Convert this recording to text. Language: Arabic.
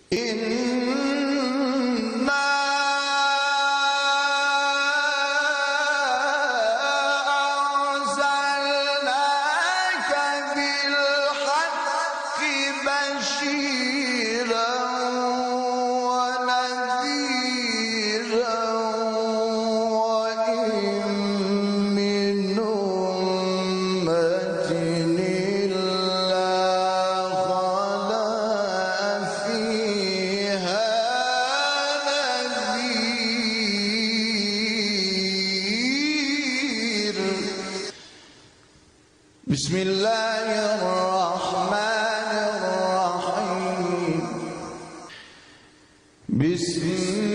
إنا أرسلناك بالحق بشيرا ونذيرا وإن من أمة إلا خلا فيها نذير. بسم الله الرحمن الرحيم. بسم